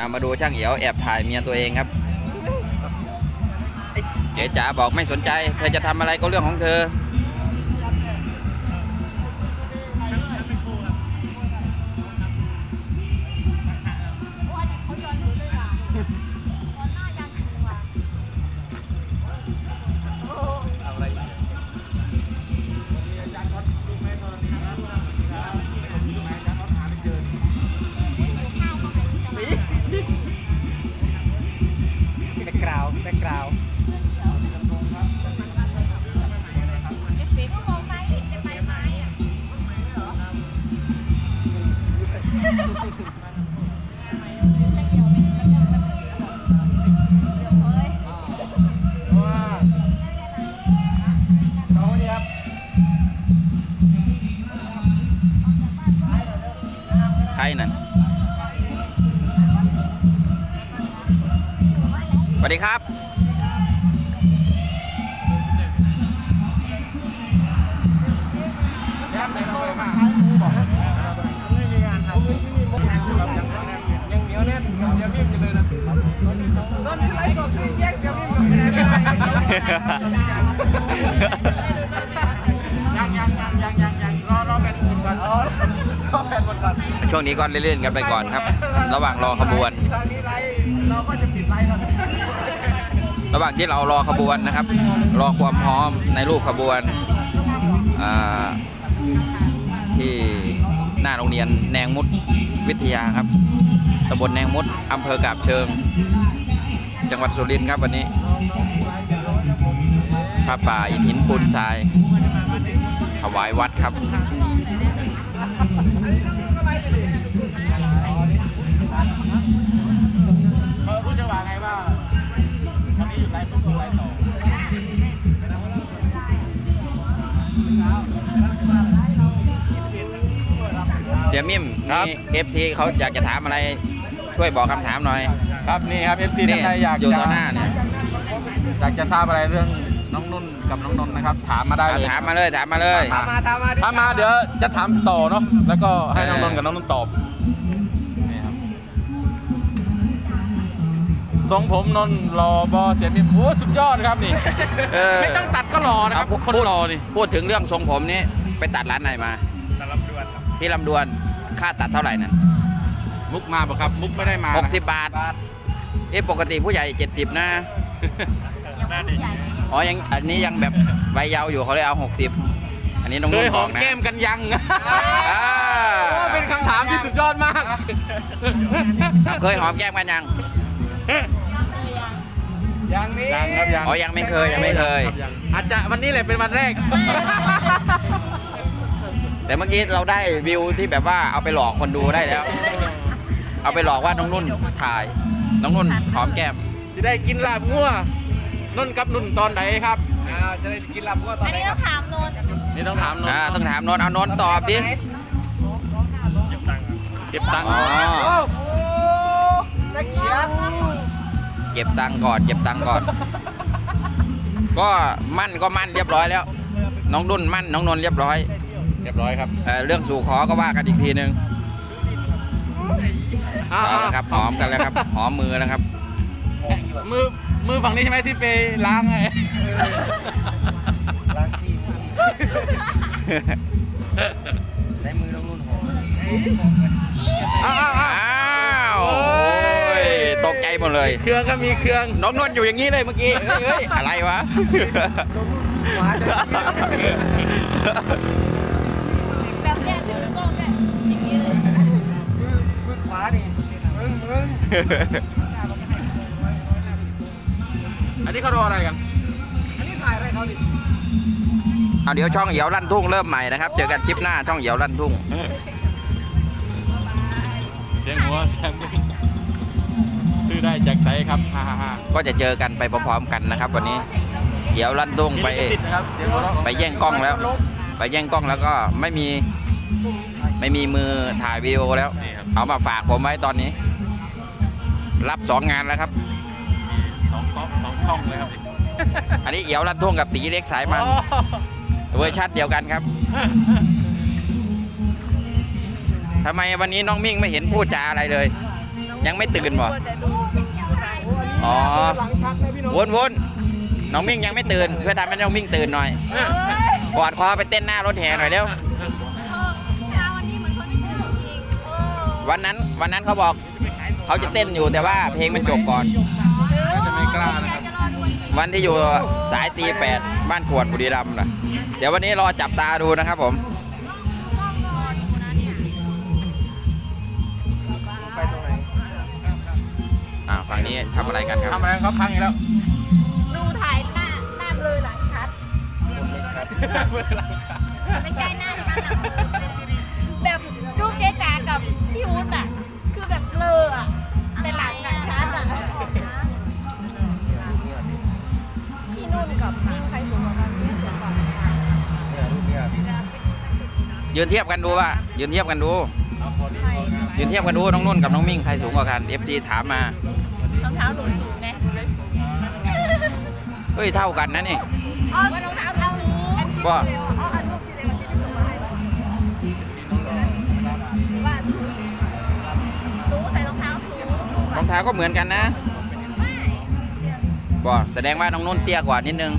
มาดูช่างเหี่ยวแอบถ่ายเมียตัวเองครับเจ๊จ๋าบอกไม่สนใจเธอจะทำอะไรก็เรื่องของเธอใครนั่นสวัสดีครับช่วงนี้ก็เล่นๆกันไปก่อนครับระหว่างรอขบวนระหว่างที่เรารอขบวนนะครับรอความพร้อมในรูปขบวนที่หน้าโรงเรียนแนงมุดวิทยาครับตำบลแนงมุดอำเภอกาบเชิงจังหวัดสุรินทร์ครับวันนี้พระป่าอิฐหินปูนทรายถวายวัดครับคุณจะว่าไงว่าวันนี้อยู่ไรต่อเสียมิ่มครับ FC เขาอยากจะถามอะไรช่วยบอกคำถามหน่อยครับนี่ครับ FC ท่านใดอยากอยู่ต่อหน้าเนี่ยอยากจะทราบอะไรเรื่องน้องนุ่นกับน้องนนท์นะครับถามมาได้เลยถามมาเลยถามมาเดี๋ยวจะถามต่อเนาะแล้วก็ให้น้องนนท์กับน้องนุ่นตอบนี่ครับทรงผมนนท์รอบอเสียมิ่มโอ้สุดยอดครับนี่ไม่ต้องตัดก็รอนะครับคนรอนี่พูดถึงเรื่องทรงผมนี้ไปตัดร้านไหนมาตัดลำดวนที่ลำดวนค่าตัดเท่าไหร่นั่นมุกมาป่ะครับมุกไม่ได้มา 60 บาทปกติผู้ใหญ่70นะอ๋อยังอันนี้ยังแบบใบเยาว์อยู่เขาเลยเอา60อันนี้น้องนุ่นบอกนะเคยหอมแก้มกันยังเป็นคำถามที่สุดยอดมากเคยหอมแก้มกันยังยังครับยังอ๋อยังไม่เคยอาจจะวันนี้แหละเป็นวันแรกแต่เมื่อกี้เราได้วิวที่แบบว่าเอาไปหลอกคนดูได้แล้วเอาไปหลอกว่าน้องนุ่นถ่ายน้องนุ่นหอมแก้มจะได้กินลาบงัวนุ่นกับนุ่นตอนไหนครับจะได้กินลาบงัวตอนไหนครับนี่ต้องถามนนต้องถามนนเอานนตอบดิเก็บตังค์เก็บตังค์ก่อนก็มั่นเรียบร้อยแล้วน้องนุ่นมั่นน้องนนเรียบร้อยครับเรื่องสู่ขอก็ว่ากันอีกทีนึงครับหอมกันแล้วครับหอมมือแล้วครับมือฝั่งนี้ใช่ไหมที่ไปล้างไงล้างขี้ในมือน้องนุ่นหอมตกใจหมดเลยเครื่องก็มีเครื่องน้องนุ่นอยู่อย่างนี้เลยเมื่อกี้อะไรวะแบบแย่ถึงก็แย่อย่างนี้เลยมือขวาดิมึงอันนี้เขารออะไรกันอันนี้ถ่ายอะไรเขาดิเดี๋ยวช่องเหี่ยวลั่นทุ่งเริ่มใหม่นะครับเจอกันคลิปหน้าช่องเหี่ยวลั่นทุ่งเสียงหัวแซมซื้อได้จากไซครับก็จะเจอกันไปพร้อมๆกันนะครับวันนี้เหี่ยวลั่นทุ่งไปแย่งกล้องแล้วก็ไม่มีมือถ่ายวิดีโอแล้วเอามาฝากผมไว้ตอนนี้รับ2 งานแล้วครับ 2 ช่องเลยครับอันนี้เหี่ยวลั่นทุ่งกับตีเล็กสายมันเวอร์ชันเดียวกันครับทำไมวันนี้น้องมิ่งไม่เห็นพูดจาอะไรเลยน้องยังไม่ตื่นบ่แต่ดูอ๋อหลังชักนะพี่น้องวนน้องมิ่งยังไม่ตื่นช่วยทำให้น้องมิ่งตื่นหน่อยกอดคอไปเต้นหน้ารถแห่หน่อยเร็ววันนี้เหมือนคนไม่ตื่นจริงวันนั้นเขาบอกเขาจะเต้นอยู่แต่ว่าเพลงมันจบก่อนจะไม่กล้านะครับวันที่อยู่สายตี8บ้านขวดบุรีรัมย์นะเดี๋ยววันนี้รอจับตาดูนะครับผมไปตรงไหนฝั่งนี้ทำอะไรกันครับทำอะไรครับพังอีกแล้วดูถ่ายหน้าเบลอหลังชัด ไม่ใช่หน้าชัดหลังเบลอแบบรูปเจ๊จ๋ากับพี่วุ้นอ่ะ คือแบบเบลออ่ะแต่หลังอ่ะชัดอ่ะพี่นุ่นกับนิ่งใครสูงกว่ากันพี่สูงกว่ายืนเทียบกันดูว่ายืนเทียบกันดูน้องนุ่นกับน้องมิ่งใครสูงกว่ากัน FC ถามมารองเท้าหนูสูงไงหนูเลยสูงเฮ้ยเท่ากันนะนี่อ๋อว่ารองเท้าเราสูงว่าอ๋ออันรูปที่ในวันที่พี่ส่งมาให้ว่าหนูใส่รองเท้าสูงรองเท้าก็เหมือนกันนะไม่บ่แสดงว่าน้องนุ่นเตี้ยกว่านิดนึง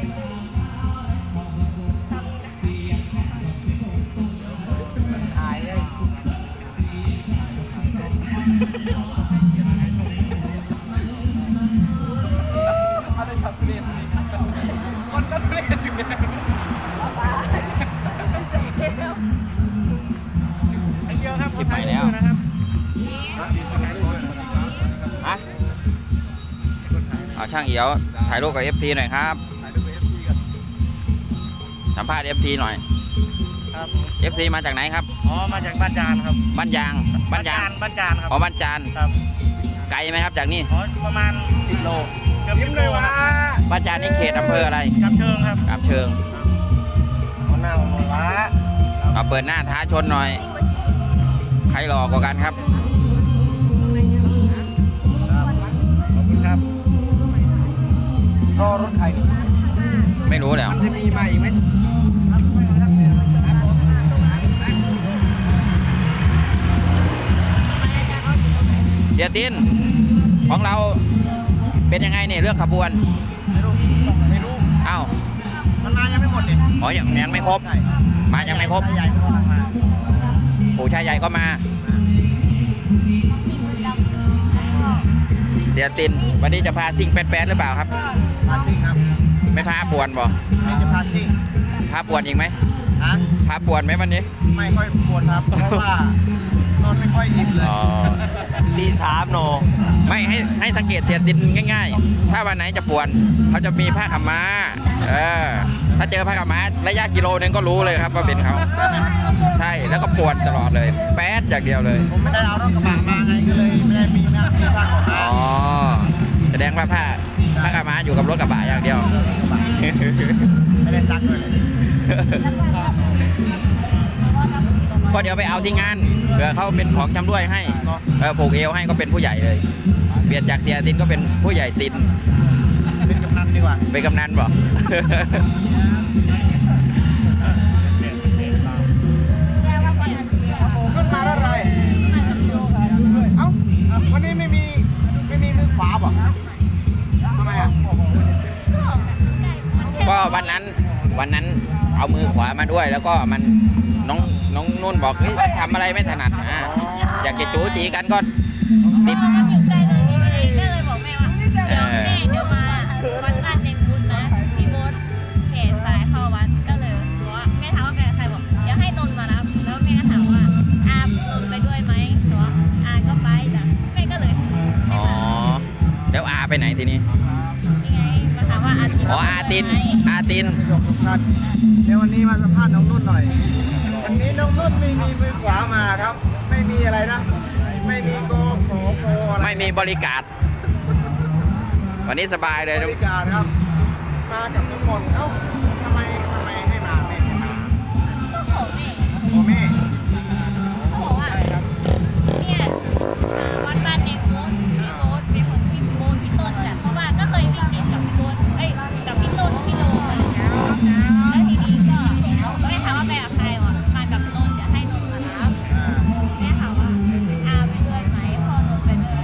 ถ่ายเลยเอาไปช็อตเรียนคนก็เรียนอยู่เนี่ยเยอะครับคลิปใหม่แล้วนะครับฮะเอาช่างเอียวถ่ายรูปกับ FT หน่อยครับสัมภาษณ์ FT หน่อยครับ FC มาจากไหนครับอ๋อมาจากบ้านจานครับบ้านยางบ้านยางบ้านจานครับอ๋อบ้านจานครับไกลไหมครับจากนี่อ๋อประมาณ10 โลเกือบ10 โลครับบ้านจานนี่เขตอำเภออะไรกับเชิงครับกาบเชิงหัวหน้าหัวละเอาเปิดหน้าท้าชนหน่อย ใครหล่อกว่ากันครับขอบคุณครับรอรถใครนี่ไม่รู้แล้วมันจะมีมาอีกไหมเสียตินของเราเป็นยังไงเนี่ยเรื่องขบวนไม่รู้อ้าวมันมายังไม่หมดเนี่ยอ๋อยังไม่ครบ มายังไม่ครบใหญ่กำลังมาปู่ชายใหญ่ก็มา เสียตินวันนี้จะพาซิ่งแป๊ดๆหรือเปล่าครับพาซิ่งครับไม่พาปวนบ่นี่จะพาซิ่งพาปวนอีกไหมฮะพาปวนไหมวันนี้ไม่ค่อยปวดครับ เพราะว่านอนไม่ค่อยอิ่มเลยอ๋อตี3 โนไม่ให้สังเกตเสียตินง่ายๆ ถ้าวันไหนจะปวนเขาจะมีผ้าขาวม้าถ้าเจอผ้าขาวม้าระยะกิโลนึงก็รู้เลยครับว่าเป็นเขาใช่แล้วก็ปวนตลอดเลยแป๊ดอย่างเดียวเลยผมไม่ได้เอารถกระบะมาไงก็เลยไม่ได้มีผ้าขาวม้าอ๋อแสดงว่าผ้าขาวม้าอยู่กับรถกระบะอย่างเดียวไม่ได้ซักเลยก็เดี๋ยวไปเอาที่งานเผื่อเขาเป็นของชำร่วยให้ผูกเอวให้ก็เป็นผู้ใหญ่เลยเปลี่ยนจากเสียตินก็เป็นผู้ใหญ่ตินเป็นกำนันดีกว่าเป็นกำนันบ่ขึ้นมาแล้วไรเอ้าวันนี้ไม่มีมือขวาบ่ทำไมอ่ะก็วันนั้นเอามือขวามาด้วยแล้วก็มันน้องนุ่นบอกเฮ้ยทำอะไรไม่ถนัดอยากจะจู๋จีกันก็ติดอยู่ใกล้เลยนี่ก็เลยบอกแม่ว่าเดี๋ยวมาวัดลาดเนงบุญนะพี่มดแห่สายเข้าวัดก็เลยบอกว่าแม่ถามว่าแม่ใครบอกเดี๋ยวให้นนท์มารับแล้วแม่ก็ถามว่านนท์ไปด้วยไหมบอกก็ไปจ้ะแม่ก็เลยอ๋อแล้วอาไปไหนทีนี้นี่ไงมาถามว่าตินอ๋ออาตินทุกท่านเดี๋ยววันนี้มาสัมภาษณ์น้องนุ่นหน่อยวันนี้น้องนุ่นไม่มีมือขวามาครับ ไม่มีอะไรนะ ไม่มีโกโกอะไรไม่มีบริการวันนี้สบายเลยบริการครับ มากับน้องมนต์เอ้าทำไมให้มาไม่ให้มาก็ขอแม่โอแม่เขาบอกว่าเนี่ยวัดบ้านเนงบุญพี่มดเป็นคนพี่โมดพี่ต้นจ้ะเพราะว่าก็เคยวิ่งกินกับพี่ต้นกับพี่ต้นพี่โดมแล้วทีนี้ก็แม่ถามว่าแม่กับใครวะมากับนนท์จะให้นนท์มารับแม่ถามว่าไปด้วยไหมพ่อนนท์ไปด้วย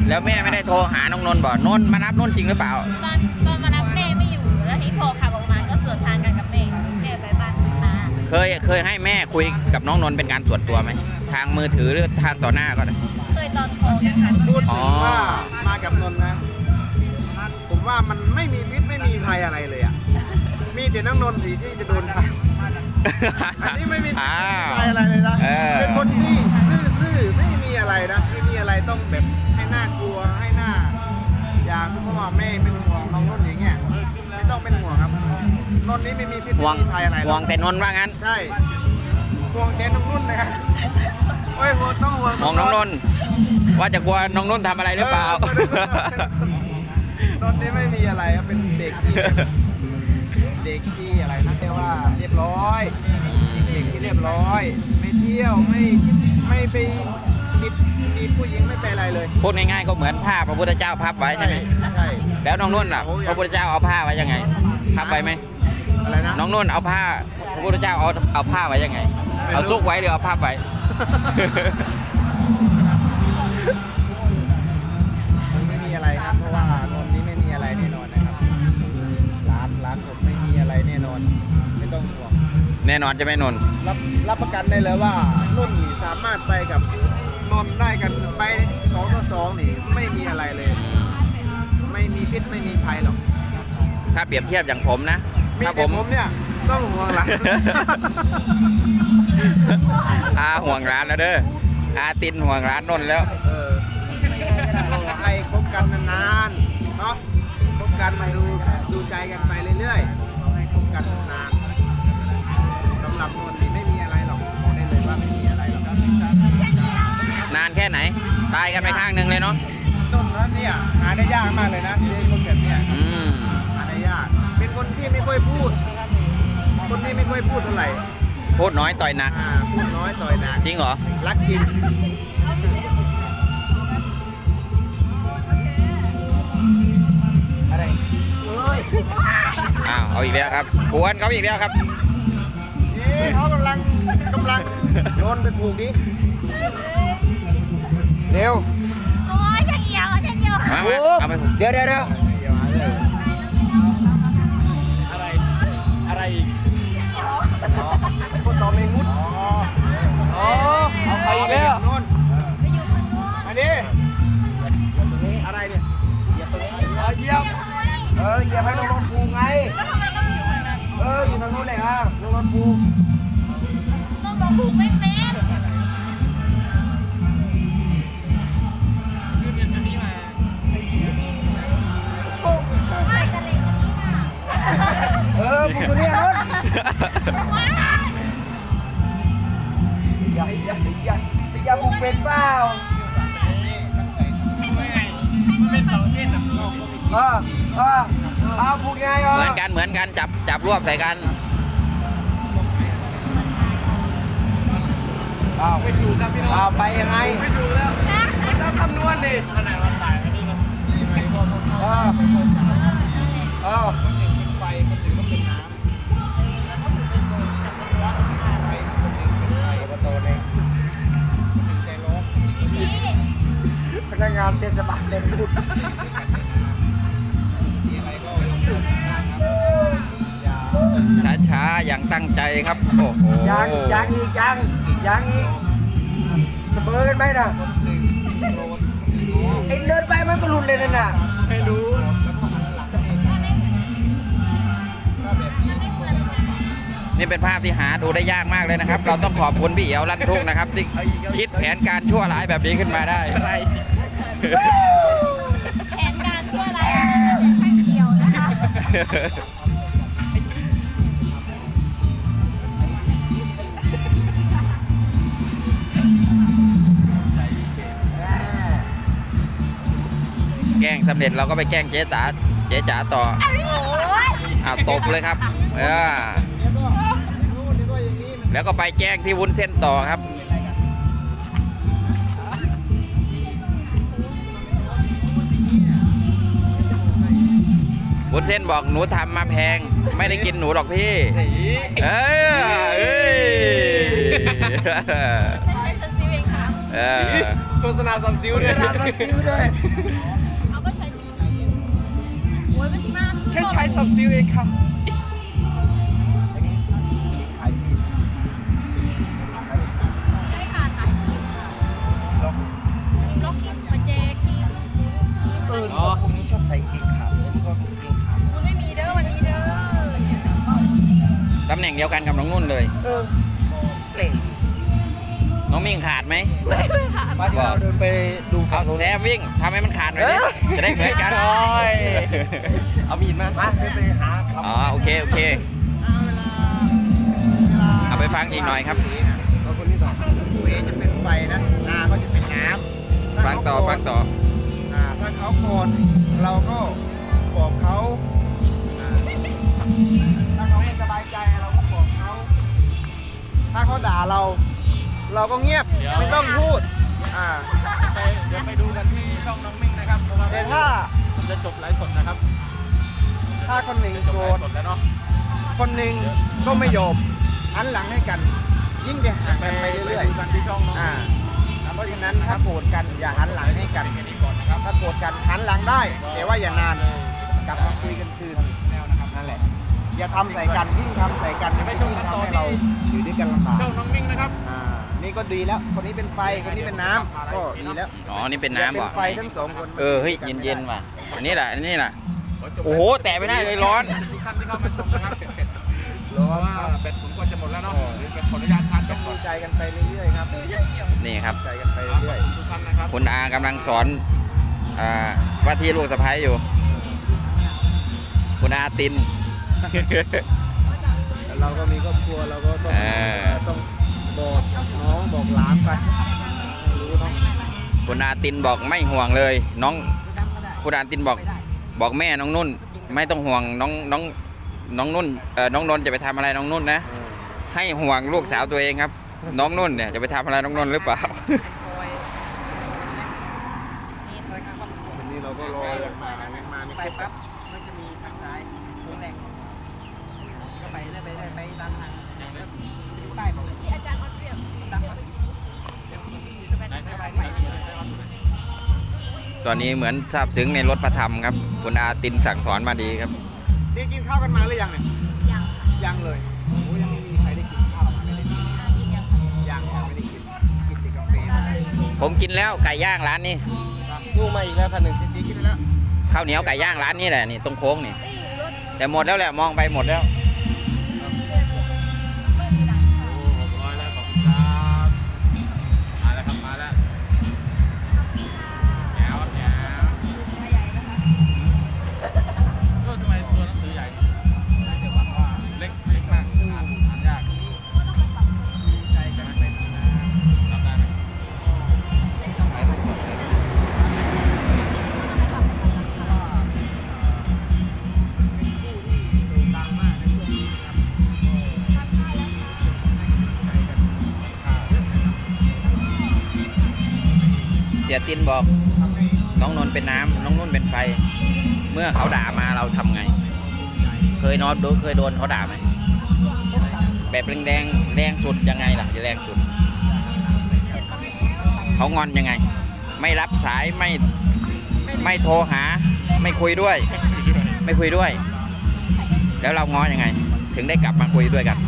แล้วแม่ไม่ได้โทรหาน้องนนท์บอกนนท์มารับนนท์จริงหรือเปล่าตอนมารับแม่ไม่อยู่แล้วที่โทรขับออกมาก็สวนทางกันกับแม่ไปบ้านนาเคยให้แม่คุยกับน้องนนท์เป็นการส่วนตัวไหมทางมือถือหรือทางต่อหน้าก็ได้เคยตอนโทรกันค่ะพูดถึงว่ามากับนนท์นะ ผมว่ามันไม่มีพิษไม่มีภัยอะไรเลยอ่ะ มีแต่น้องนนท์สิที่จะโดนภัยอันนี้ไม่มีพิษไม่มีภัยอะไรเลยนะ เป็นคนที่ซื่อๆไม่มีอะไรนะไม่มีอะไรต้องแบบให้น่ากลัวให้น่าอย่างพ่อแม่เป็นห่วงน้องนนท์อย่างเงี้ยไม่ต้องเป็นห่วงครับนนท์นี้ไม่มีพิษห่วไม่งมีภัยอะไรหรห่วอกงแต่นนท์ว่างั้นใช่ห่วงแต่น้องนุ่นนะครับโอ้ยห่วงต้องห่วงห่วงน้องนนท์ว่าจะกลัวน้องนนท์ทำอะไรหรือเปล่านนท์นี่ไม่มีอะไรครับเป็นเด็กที่อะไรนะเรียกว่าเรียบร้อยเด็กที่เรียบร้อย ไม่เที่ยวไม่ไปติดผู้หญิงไม่ไปอะไรเลยพูดง่ายๆก็เหมือนผ้าพระพุทธเจ้าพับไว้ใช่ไหมใช่แล้วน้องนุ่นล่ะพระพุทธเจ้าเอาผ้าไว้ยังไงพับไว้ไหมอะไรนะน้องนุ่นเอาผ้าพระพุทธเจ้าเอาผ้าไว้ยังไง เอาซุกไว้หรือเอาผ้าไว้ไม่มีอะไรครับเพราะว่านนท์นี้ไม่มีอะไรแน่นอนนะครับร้านผมไม่มีอะไรแน่นอนไม่ต้องห่วงแน่นอนจะไม่นนท์รับประกันได้เลยว่านุ่นนี่สามารถไปกับนนท์ได้กันไป2 ต่อ 2นี่ไม่มีอะไรเลย ไม่มีพิษไม่มีภัยหรอกถ้าเปรียบเทียบอย่างผมนะมีถ้าผแต่มผมเนี่ยต้องห่วงหลังห่วงร้านแล้วเด้อตินห่วงร้านนนท์แล้วให้คบกันนานๆเนาะคบกันมาดูใจกันไปเรื่อยๆให้คบกันนานสำหรับนนท์นี่ไม่มีอะไรหรอกบอกได้เลยว่าไม่มีอะไรหรอกนานแค่ไหน ตายกันไปข้างหนึ่งเลยเนาะต้นนั้นเนี่ยหาได้ยากมากเลยนะเจอคนแบบเนี้ย หาได้ยาก เป็นคนที่ไม่ค่อยพูด คนที่ไม่ค่อยพูดเท่าไหร่พูดน้อยต่อยหนักพูดน้อยต่อยหนักจริงเหรอรักกินอะไรเอ้ยเอาอีกแล้วครับกวนเขาอีกแล้วครับนี่เขากำลังโยนไปผูกดิเร็วโอ้ยจะเอี่ยวจะเอี่ยวมาเอาไปเดี๋ยวอะไรอีกคนตอกเลงมุดเอาไปอีกแล้วนนมาดิอะไรเนี่ยเหยียบตรงนี้เหยียบเหยียบให้น้องนนท์ผูกไงแล้วทำไมต้องอยู่แบบนั้นอยู่ทางนู้นเลยน้องนนท์ผูกต้องบอกผูกไม่เป็น ผูกไม่กันเลยผูกตัวนี้นนท์อย่าผูกเป็นเปล่าเอาผูกไงเหมือนกันจับรวบใส่กันไม่ถูกครับพี่น้องไปยังไงไม่ถูกแล้วมันต้องคำนวณดิขนาดมันตายอันนี้นะไฟคนหนึ่งก็เป็นน้ำไฟคนหนึ่งเป็นไฟประตูเองใจร้อนพนักงานเทศบาลเดินพูดอะไรก็พูดนะครับช้าๆอย่างตั้งใจครับโอ้โหยังอีกเสมอกันไหมนะไอ้เดินไปมันก็หลุดเลยนั่นน่ะไม่รู้นี่เป็นภาพที่หาดูได้ยากมากเลยนะครับ เราต้องขอบคุณพี่เอ๋วลั่นทุ่งนะครับที่คิดแผนการชั่วร้ายแบบนี้ขึ้นมาได้แผนการช่วยอะไรช่างเกี่ยวนะคะแกล้งสำเร็จเราก็ไปแกล้งเจ๊จ๋าต่อตบเลยครับแล้วก็ไปแกล้งที่วุ้นเส้นต่อครับวุ้นเส้นบอกหนูทำมาแพงไม่ได้กินหนูหรอกพี่ฉันซื้อเองค่ะโกษณาซับซิวด้วยซับซิวด้วยเอาก็ใช้โอ้ยไม่ใช่มากแค่ใช้ซับซิวเองครับได้ค่ะค่ะล็อกกิ้งมาเจกี้พวกนี้ชอบใส่เกงขาผมก็เกงขาคุณไม่มีเด้อวันนี้เด้อตำแหน่งเดียวกันกับน้องนุ่นเลยเปล่งน้องมิ่งขาดไหมไม่ค่ะมาที่เราเดินไปดูเอาฝั่งโน้นแซมวิ่งทำให้มันขาดหน่อยดิจะได้เหมือนกันเอามีดมาเดินไปหาครับอ๋อโอเคโอเค เอาไปฟังอีกหน่อยครับเอาคนนี้ต่อเวจะเป็นไฟนะนาก็จะเป็นน้ำฟังต่อฟังต่อถ้าเขาโกรธเราก็บอกเขาถ้าเขาไม่สบายใจเราก็บอกเขาถ้าเขาด่าเรา เราก็เงียบไม่ต้องพูดเดี๋ยวไปดูกันที่ช่องน้องมิ่งนะครับเพราะว่าแต่ถ้าจะจบไลฟ์สดนะครับถ้าคนหนึ่งจบโกรไลธฟ์สดแล้วเนาะคนหนึ่งก็ไม่ยอมหันหลังให้กัน ยิ่งจะห่างกันไปเรื่อยดูกันที่ช่องน้องๆเพราะฉะนั้นถ้าโกรธกันอย่าหันหลังให้กันถ้าโกรธกันหันหลังได้แต่ว่าอย่านานกลับมาคุยกันคืนแนวนะครับนั่นแหละอย่าทำใส่กันยิ่งทำใส่กันยิ่งทำให้เราอยู่ด้วยกันลำบากช่องน้องมิ่งนะครับนี่ก็ดีแล้วคนนี้เป็นไฟคนนี้เป็นน้ำก็ดีแล้วอ๋อนี่เป็นอย่าน้ำเป็เหรนอไฟทั้งสองคนเฮ้ยเย็นๆว่ะอันนี้แหละอันนี้แหละโอ้โหแตะไม่ได้เลยร้อนทุกท่านที่เข้ามาชมนะครับเพร้อราะนว่าครับแบตผมก็จะหมดแล้วเนาะหรือเป็นขออนุญาตชาร์จแบต้อตงก่อดูนใจกันไปเรื่อยๆครับนี่ครับใจกันไปเรื่อยทุกท่านนะครับคุณอากำลังสอนว่าที่ลูกสะใภ้อยู่ คุณอาตินแต่เราก็มีครอบครัวเราก็ต้อง ต้องบอกน้องบอกหลานไปให้รู้เนาะคุณอาตินบอกไม่ห่วงเลย น้องคุณอาตินบอกแม่น้องนุ่น ไม่ต้องห่วงน้องนุ่นน้องนนท์จะไปทำอะไรน้องนุ่นนะ ให้ห่วงลูกสาวตัวเองครับ น้องนุ่นเนี่ยจะไปทำอะไรน้องนนท์หรือเปล่าวันนี้เราก็รออย่างมาไม่ครบครับมันจะมีทางซ้ายตรงแหล่งก็ไปตามทางป้ายบอกที่อาจารย์ออสเตรียมตอนนี้เหมือนซาบซึ้งในรถพระธรรมครับ คุณอาตินสั่งสอนมาดีครับนี่กินข้าวกันมาหรือยังเนี่ยยังยังเลยโอ้ยังไม่มีใครได้กินข้าวมาเลยยังไม่ได้กินแต่กาแฟมาได้ผมกินแล้วไก่ย่างร้านนี้งูมาอีกแล้วคันหนึ่งดีกินไปแล้วข้าวเหนียวไก่ย่างร้านนี้แหละนี่ตรงโค้งนี่ แต่หมดแล้วแหละมองไปหมดแล้วร้อยแล้วขอบคุณครับมาแล้วครับมาแล้วแจ๋วแจ๋วก็ทำไมตัวหนังสือใหญ่น่าจะหวังว่าเล็กมากอ่านยากใช่กันเป็นรับได้ไหมดังมากในช่วงนี้นะครับเสียตินบอกน้องนนท์เป็นน้ำน้องนุ่นเป็นไฟ เมื่อเขาด่ามาเราทำไง เคยโดนเขาด่าไหมแบบแรงสุดยังไงล่ะจะแรงสุดเขางอนยังไง ไม่รับสายไม่โทรหา ไม่คุยด้วย แล้วเราง้อยังไง ถึงได้กลับมาคุยด้วยกัน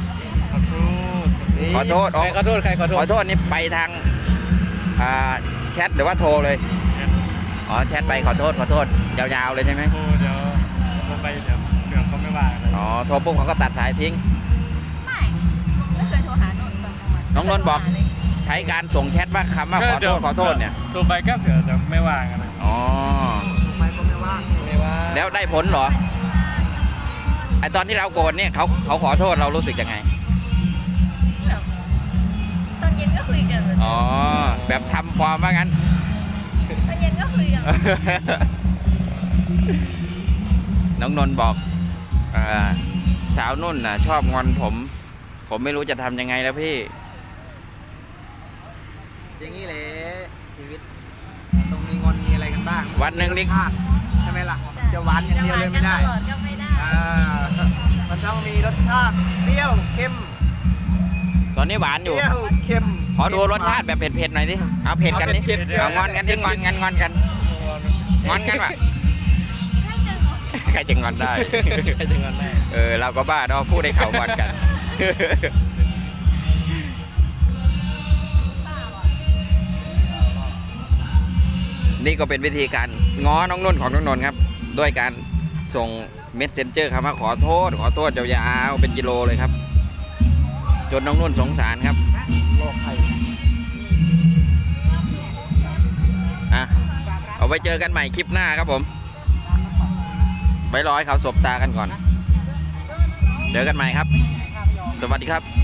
ขอโทษใครขอโทษใครขอโทษขอโทษนี่ไปทางแชทหรือว่าโทรเลย อ๋อแชทไปขอโทษยาวๆเลยใช่ไหมโอ้เดี๋ยวผมไปเดี๋ยวเขาไม่ว่าเลยอ๋อโทรปุ๊บเขาก็ตัดสายทิ้งไม่เคยโทรหาโนนท์น้องนนท์บอก ใช้การส่งแชทว่าคำว่าขอโทษเนี่ยโทรไปก็เผื่อจะไม่ว่ากันนะอ๋อไปก็ไม่ว่างไม่ว่าแล้วได้ผลเหรอไอตอนที่เราโกรธเนี่ยเขาขอโทษเรารู้สึกยังไงตอนเย็นก็คุยกันอ๋อแบบทำฟอร์มว่างั้นตอนเย็นก็คุยกันน้องนนท์บอกสาวนุ่นน่ะชอบงอนผมไม่รู้จะทำยังไงแล้วพี่อย่างนี้แหละชีวิตต้องมีงอนมีอะไรกันบ้างวันหนึ่งนี่ใช่ไหมล่ะจะหวานอย่างเดียวเลยไม่ได้ตลอดก็ไม่ได้มันต้องมีรสชาติเปรี้ยวเค็มตอนนี้หวานอยู่เปรี้ยวเค็มขอดูรสชาติแบบเผ็ดๆหน่อยดิเอาเผ็ดกันดิเอางอนกันดิงอนกันงอนกันว่ะใครจะงอนได้ใครจะงอนได้เราก็บ้าเนาะพูดให้เขางอนกัน นี่ก็เป็นวิธีการง้อน้องนุ่นของน้องนนท์ครับด้วยการส่งเมสเซนเจอร์คำว่าขอโทษยาวๆเป็นกิโลเลยครับจนน้องนุ่นสงสารครับรอใครเอาไว้เจอกันใหม่คลิปหน้าครับผมไว้รอให้เขาสบตากันก่อนเจอกันใหม่ครับสวัสดีครับ